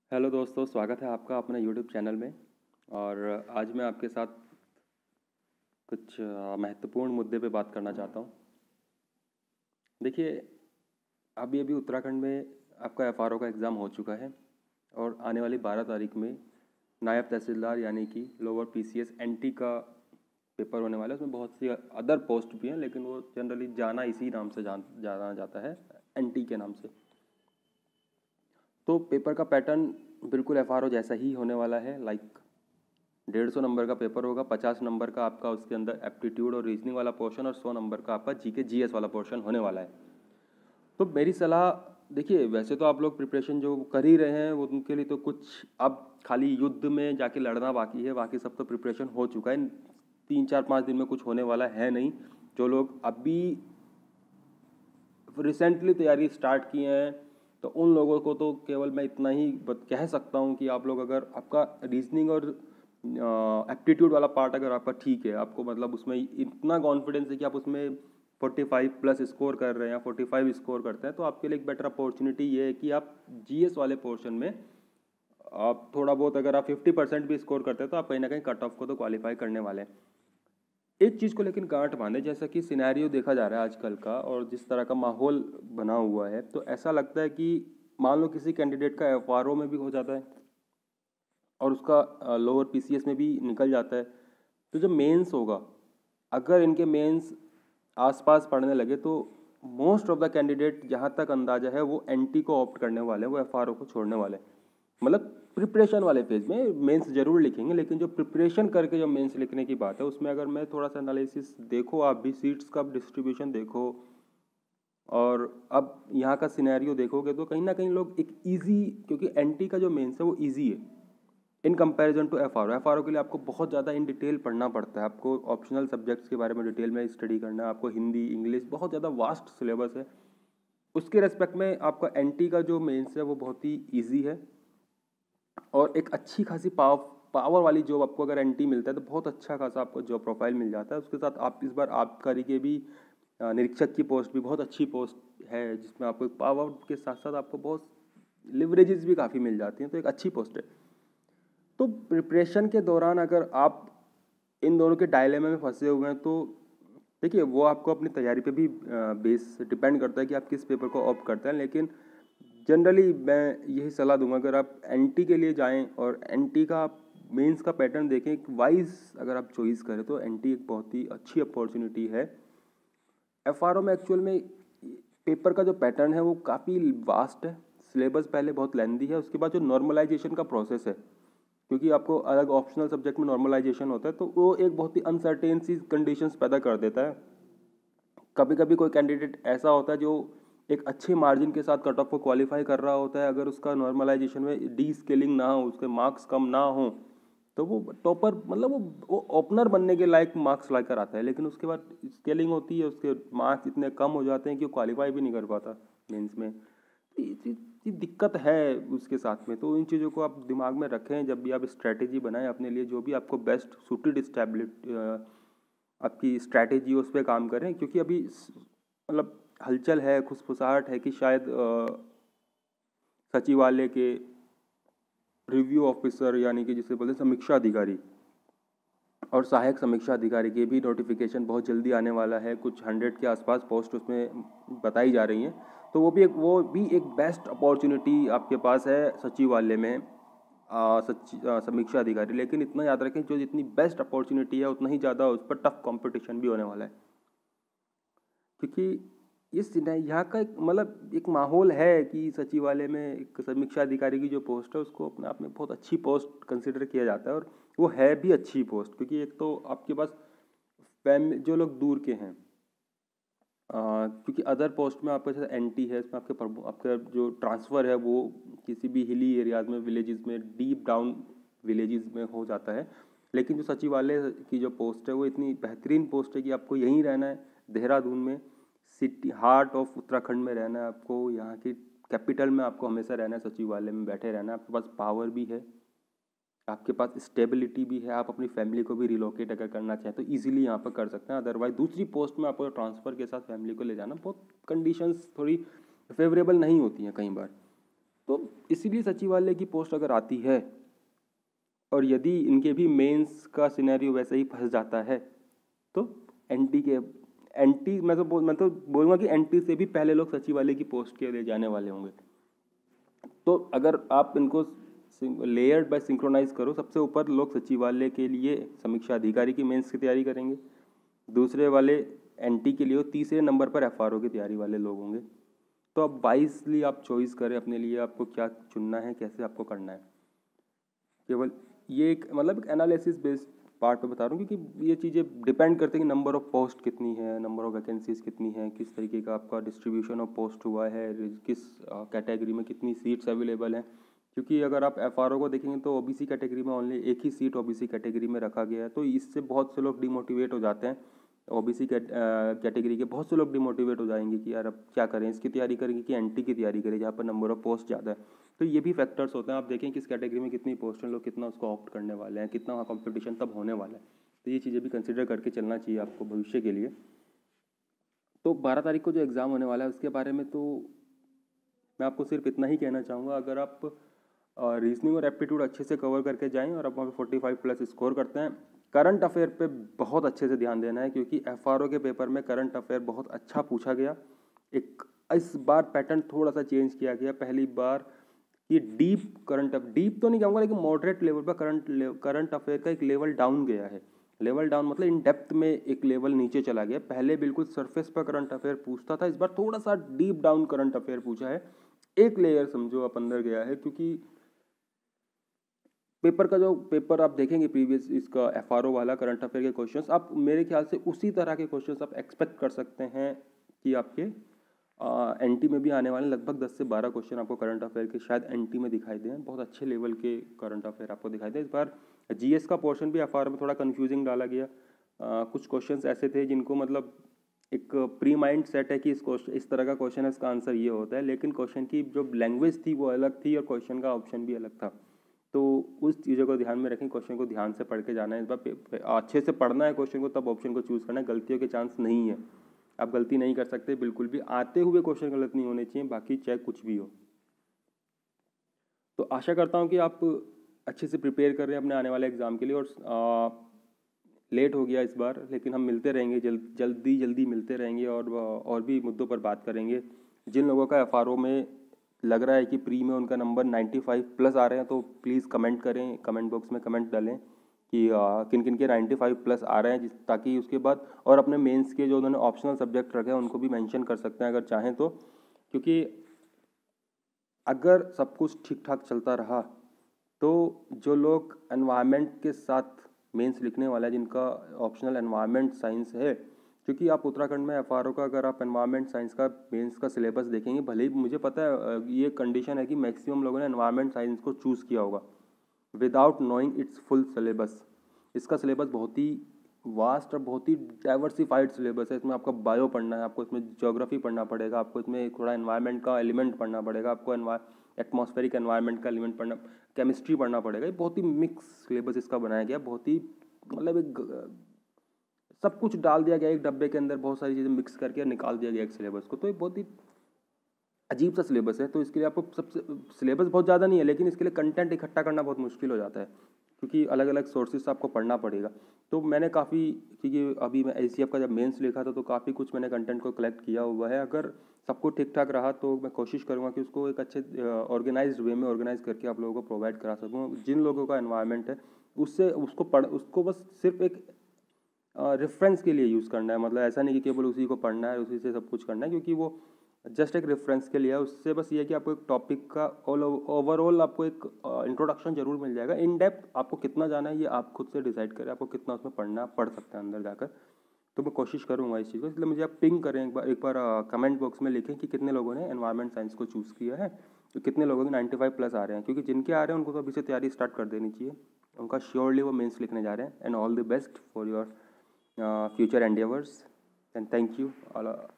Hello दोस्तों, स्वागत है आपका अपने यूट्यूब चैनल में। और आज मैं आपके साथ कुछ महत्वपूर्ण मुद्दे पे बात करना चाहता हूँ। देखिए, अभी अभी उत्तराखंड में आपका एफआरओ का एग्ज़ाम हो चुका है और आने वाली 12 तारीख में नायब तहसीलदार यानी कि लोअर पीसीएस एनटी का पेपर होने वाला है। उसमें बहुत सी अदर पोस्ट भी हैं, लेकिन वो जनरली जाना इसी नाम से जाना जाता है, एनटी के नाम से। तो पेपर का पैटर्न बिल्कुल एफआरओ जैसा ही होने वाला है। 150 नंबर का पेपर होगा। 50 नंबर का आपका उसके अंदर एप्टीट्यूड और रीजनिंग वाला पोर्शन और 100 नंबर का आपका जीके जीएस वाला पोर्शन होने वाला है। तो मेरी सलाह, देखिए वैसे तो आप लोग प्रिपरेशन जो कर ही रहे हैं वो उनके लिए तो कुछ अब खाली युद्ध में जाके लड़ना बाकी है, बाकी सब तो प्रिपरेशन हो चुका है। 3 4 5 दिन में कुछ होने वाला है नहीं। जो लोग अभी रिसेंटली तैयारी स्टार्ट किए हैं तो उन लोगों को तो केवल मैं इतना ही कह सकता हूँ कि आप लोग अगर आपका रीजनिंग और एप्टीट्यूड वाला पार्ट अगर आपका ठीक है, आपको मतलब उसमें इतना कॉन्फिडेंस है कि आप उसमें 45 प्लस स्कोर कर रहे हैं या 45 स्कोर करते हैं, तो आपके लिए एक बेटर अपॉर्चुनिटी ये है कि आप जीएस वाले पोर्शन में आप थोड़ा बहुत, अगर आप 50% भी स्कोर करते हैं तो आप कहीं ना कहीं कट ऑफ को तो क्वालिफाई करने वाले हैं। एक चीज़ को लेकिन गांठ बांधे, जैसा कि सिनेरियो देखा जा रहा है आजकल का और जिस तरह का माहौल बना हुआ है, तो ऐसा लगता है कि मान लो किसी कैंडिडेट का एफआरओ में भी हो जाता है और उसका लोअर पीसीएस में भी निकल जाता है, तो जो मेंस होगा, अगर इनके मेंस आसपास पढ़ने लगे तो मोस्ट ऑफ द कैंडिडेट, जहाँ तक अंदाजा है, वो एनटी को ऑप्ट करने वाले हैं, वो एफआरओ को छोड़ने वाले हैं। मतलब प्रिपरेशन वाले फेज में मेंस जरूर लिखेंगे, लेकिन जो प्रिपरेशन करके जो मेंस लिखने की बात है उसमें अगर मैं थोड़ा सा एनालिसिस देखो, आप भी सीट्स का डिस्ट्रीब्यूशन देखो और अब यहाँ का सिनेरियो देखोगे तो कहीं ना कहीं लोग एक इजी, क्योंकि एनटी का जो मेंस है वो इजी है in comparison to FRO. FRO के लिए आपको बहुत ज़्यादा इन डिटेल पढ़ना पड़ता है, आपको ऑप्शनल सब्जेक्ट्स के बारे में डिटेल में स्टडी करना है, आपको हिंदी इंग्लिश बहुत ज़्यादा वास्ट सिलेबस है। उसके रेस्पेक्ट में आपका एनटी का जो मेंस है वो बहुत ही ईजी है और एक अच्छी खासी पावर वाली जॉब आपको अगर एनटी मिलता है तो बहुत अच्छा खासा आपको जॉब प्रोफाइल मिल जाता है। उसके साथ आप इस बार आबकारी के भी निरीक्षक की पोस्ट भी बहुत अच्छी पोस्ट है, जिसमें आपको पावर के साथ साथ आपको बहुत लिवरेजेस भी काफ़ी मिल जाती हैं, तो एक अच्छी पोस्ट है। तो प्रिपरेशन के दौरान अगर आप इन दोनों के डायलेमा में फंसे हुए हैं तो देखिए, वो आपको अपनी तैयारी पे भी बेस डिपेंड करता है कि आप किस पेपर को ऑप्ट करते हैं, लेकिन जनरली मैं यही सलाह दूंगा, अगर आप एनटी के लिए जाएं और एनटी का मेंस का पैटर्न देखें, एक वाइज अगर आप चॉइस करें तो एनटी एक बहुत ही अच्छी अपॉर्चुनिटी है। एफआरओ में एक्चुअल में पेपर का जो पैटर्न है वो काफ़ी वास्ट है, सिलेबस पहले बहुत लेंदी है, उसके बाद जो नॉर्मलाइजेशन का प्रोसेस है, क्योंकि आपको अलग ऑप्शनल सब्जेक्ट में नॉर्मलाइजेशन होता है, तो वो एक बहुत ही अनसर्टेन सी कंडीशंस पैदा कर देता है। कभी कभी कोई कैंडिडेट ऐसा होता है जो एक अच्छे मार्जिन के साथ कट ऑफ को क्वालिफाई कर रहा होता है, अगर उसका नॉर्मलाइजेशन में डी स्केलिंग ना हो, उसके मार्क्स कम ना हो, तो वो टॉपर, मतलब वो ओपनर बनने के लायक मार्क्स लाकर आता है, लेकिन उसके बाद स्केलिंग होती है, उसके मार्क्स इतने कम हो जाते हैं कि वो क्वालिफाई भी नहीं कर पाता मेंस में। तो ये दिक्कत है उसके साथ में। तो इन चीज़ों को आप दिमाग में रखें जब भी आप स्ट्रैटेजी बनाएं अपने लिए, जो भी आपको बेस्ट सूटेड आपकी स्ट्रैटेजी उस पर काम करें, क्योंकि अभी मतलब हलचल है, खुसफुसाहट है कि शायद सचिवालय के रिव्यू ऑफिसर यानी कि जिसे बोलते हैं समीक्षा अधिकारी और सहायक समीक्षा अधिकारी के भी नोटिफिकेशन बहुत जल्दी आने वाला है। कुछ 100 के आसपास पोस्ट उसमें बताई जा रही हैं, तो वो भी एक बेस्ट अपॉर्चुनिटी आपके पास है सचिवालय में समीक्षा अधिकारी। लेकिन इतना याद रखें, जो जितनी बेस्ट अपॉर्चुनिटी है उतना ही ज़्यादा उस पर टफ कंपटीशन भी होने वाला है, क्योंकि यहाँ का एक मतलब एक माहौल है कि सचिवालय में एक समीक्षा अधिकारी की जो पोस्ट है उसको अपने आप में बहुत अच्छी पोस्ट कंसिडर किया जाता है, और वो है भी अच्छी पोस्ट, क्योंकि एक तो आपके पास जो लोग दूर के हैं, क्योंकि अदर पोस्ट में आपका जैसे एनटी है, इसमें आपका जो ट्रांसफ़र है वो किसी भी हिली एरियाज़ में, विलेजेस में, डीप डाउन विलेजेस में हो जाता है। लेकिन जो सचिवालय की जो पोस्ट है वो इतनी बेहतरीन पोस्ट है कि आपको यहीं रहना है, देहरादून में, सिटी हार्ट ऑफ उत्तराखंड में रहना है, आपको यहाँ की कैपिटल में आपको हमेशा रहना है, सचिवालय में बैठे रहना है। आपके पास पावर भी है, आपके पास स्टेबिलिटी भी है, आप अपनी फैमिली को भी रिलोकेट अगर करना चाहें तो इजीली यहाँ पर कर सकते हैं। अदरवाइज दूसरी पोस्ट में आपको ट्रांसफ़र के साथ फैमिली को ले जाना, बहुत कंडीशंस थोड़ी फेवरेबल नहीं होती हैं कई बार। तो इसीलिए सचिवालय की पोस्ट अगर आती है और यदि इनके भी मेंस का सिनेरियो वैसे ही फंस जाता है तो एनटी मैं तो बोलूँगा कि एनटी से भी पहले लोग सचिवालय की पोस्ट के लिए जाने वाले होंगे। तो अगर आप इनको लेयर्ड बाय सिंक्रोनाइज करो, सबसे ऊपर लोग सचिवालय के लिए समीक्षा अधिकारी की मेंस की तैयारी करेंगे, दूसरे वाले एनटी के लिए, तीसरे नंबर पर एफआरओ की तैयारी वाले लोग होंगे। तो अब वाइजली आप चॉइस करें अपने लिए, आपको क्या चुनना है, कैसे आपको करना है। केवल ये एक मतलब एक एनालिसिस बेस्ड पार्ट पे बता रहा हूँ, क्योंकि ये चीज़ें डिपेंड करते हैं कि नंबर ऑफ पोस्ट कितनी है, नंबर ऑफ वैकेंसीज कितनी है, किस तरीके का आपका डिस्ट्रीब्यूशन ऑफ पोस्ट हुआ है, किस कैटेगरी में कितनी सीट्स अवेलेबल हैं। क्योंकि अगर आप एफआरओ को देखेंगे तो ओबीसी कैटेगरी में ओनली एक ही सीट ओबीसी कैटेगरी में रखा गया है, तो इससे बहुत से लोग डिमोटिवेट हो जाते हैं। ओबीसी कैटेगरी के बहुत से लोग डिमोटिवेट हो जाएंगे कि यार अब क्या करें, इसकी तैयारी करेंगे कि एनटी की तैयारी करें जहाँ पर नंबर ऑफ पोस्ट ज़्यादा है। तो ये भी फैक्टर्स होते हैं। आप देखें किस कैटेगरी में कितनी पोस्ट हैं, लोग कितना उसको ऑप्ट करने वाले हैं, कितना वहाँ कॉम्पिटिशन तब होने वाला है। तो ये चीज़ें भी कंसिडर करके चलना चाहिए आपको भविष्य के लिए। तो 12 तारीख को जो एग्ज़ाम होने वाला है उसके बारे में तो मैं आपको सिर्फ इतना ही कहना चाहूँगा, अगर आप रीजनिंग और एप्टीट्यूड अच्छे से कवर करके जाएँ और आप वहाँ पे 45+ स्कोर करते हैं, करंट अफेयर पे बहुत अच्छे से ध्यान देना है, क्योंकि एफआरओ के पेपर में करंट अफेयर बहुत अच्छा पूछा गया। इस बार पैटर्न थोड़ा सा चेंज किया गया, पहली बार ये डीप तो नहीं कहूँगा, लेकिन मॉडरेट लेवल पर करंट अफेयर का एक लेवल डाउन गया है। लेवल डाउन मतलब इन डेप्थ में एक लेवल नीचे चला गया। पहले बिल्कुल सरफेस पर करंट अफेयर पूछता था, इस बार थोड़ा सा डीप डाउन करंट अफेयर पूछा है, एक लेयर समझो आप अंदर गया है। क्योंकि पेपर आप देखेंगे प्रीवियस इसका एफआरओ वाला करंट अफेयर के क्वेश्चंस, आप मेरे ख्याल से उसी तरह के क्वेश्चंस आप एक्सपेक्ट कर सकते हैं कि आपके एनटी में भी आने वाले। लगभग 10 से 12 क्वेश्चन आपको करंट अफेयर के शायद एनटी में दिखाई दें, बहुत अच्छे लेवल के करंट अफेयर आपको दिखाई दें। इस बार जीएस का पोर्शन भी एफआरओ में थोड़ा कन्फ्यूजिंग डाला गया। कुछ क्वेश्चंस ऐसे थे जिनको मतलब एक प्री माइंड सेट है कि इस तरह का क्वेश्चन है, इसका आंसर ये होता है, लेकिन क्वेश्चन की जो लैंग्वेज थी वो अलग थी और क्वेश्चन का ऑप्शन भी अलग था। तो उस चीज़ों को ध्यान में रखें, क्वेश्चन को ध्यान से पढ़ के जाना है। इस बार अच्छे से पढ़ना है क्वेश्चन को, तब ऑप्शन को चूज़ करना है। गलतियों के चांस नहीं है, आप गलती नहीं कर सकते बिल्कुल भी। आते हुए क्वेश्चन गलत नहीं होने चाहिए, बाकी चाहे कुछ भी हो। तो आशा करता हूँ कि आप अच्छे से प्रिपेयर कर रहे हैं अपने आने वाले एग्ज़ाम के लिए। और लेट हो गया इस बार, लेकिन हम मिलते रहेंगे, जल्दी मिलते रहेंगे और भी मुद्दों पर बात करेंगे। जिन लोगों का एफआरओ में लग रहा है कि प्री में उनका नंबर 95+ आ रहे हैं, तो प्लीज़ कमेंट करें, कमेंट बॉक्स में कमेंट डालें कि किन किन के 95+ आ रहे हैं, ताकि उसके बाद और अपने मेंस के जो उन्होंने ऑप्शनल सब्जेक्ट रखे हैं उनको भी मेंशन कर सकते हैं अगर चाहें तो। क्योंकि अगर सब कुछ ठीक ठाक चलता रहा तो जो लोग एनवायरनमेंट के साथ मेंस लिखने वाला है, जिनका ऑप्शनल एनवायरनमेंट साइंस है, क्योंकि आप उत्तराखंड में एफआरओ का अगर आप एनवायरनमेंट साइंस का मेंस का सिलेबस देखेंगे, भले ही मुझे पता है ये कंडीशन है कि मैक्सिमम लोगों ने एनवायरनमेंट साइंस को चूज़ किया होगा without knowing its full syllabus. इसका सिलेबस बहुत ही वास्ट और बहुत ही डाइवर्सिफाइड सिलेबस है। इसमें आपका बायो पढ़ना है, आपको इसमें ज्योग्राफी पढ़ना पड़ेगा, आपको इसमें थोड़ा एनवायरनमेंट का एलिमेंट पढ़ना पड़ेगा, आपको एटमॉस्फेरिक एनवायरनमेंट का एलिमेंट पढ़ना, केमिस्ट्री पढ़ना पड़ेगा। ये बहुत ही मिक्स सिलेबस इसका बनाया गया, बहुत ही मतलब एक सब कुछ डाल दिया गया एक डब्बे के अंदर, बहुत सारी चीज़ें मिक्स करके निकाल दिया गया एक सिलेबस को। तो ये बहुत ही अजीब सा सिलेबस है। तो इसके लिए आपको सबसे सिलेबस बहुत ज़्यादा नहीं है, लेकिन इसके लिए कंटेंट इकट्ठा करना बहुत मुश्किल हो जाता है, क्योंकि अलग अलग सोर्सेज से आपको पढ़ना पड़ेगा। तो मैंने काफ़ी, क्योंकि अभी मैं एसीएफ का जब मेंस लिखा था तो काफ़ी कुछ मैंने कंटेंट को कलेक्ट किया हुआ है। अगर सब कुछ ठीक ठाक रहा तो मैं कोशिश करूँगा कि उसको एक अच्छे ऑर्गेनाइज्ड वे में ऑर्गेनाइज करके आप लोगों को प्रोवाइड करा सकूँ। जिन लोगों का एनवायरनमेंट है उसको बस सिर्फ एक रेफरेंस के लिए यूज़ करना है। मतलब ऐसा नहीं कि केवल उसी को पढ़ना है, उसी से सब कुछ करना है, क्योंकि वो जस्ट एक रेफरेंस के लिए है। उससे बस ये है कि आपको एक टॉपिक का ओवरऑल आपको एक इंट्रोडक्शन जरूर मिल जाएगा। इन डेप्थ आपको कितना जाना है ये आप खुद से डिसाइड करें, आपको कितना उसमें पढ़ना पढ़ सकते हैं अंदर जाकर। तो मैं कोशिश करूँगा इस चीज़ को, इसलिए मुझे आप पिंग करें एक बार कमेंट बॉक्स में लिखें कि कितने लोगों ने एनवायरनमेंट साइंस को चूज़ किया है, तो कितने लोगों के 95+ आ रहे हैं। क्योंकि जिनके आ रहे हैं उनको तो अभी से तैयारी स्टार्ट कर देनी चाहिए, उनका श्योरली वो मेंस लिखने जा रहे हैं। And all the best for your future endeavors, and thank you all.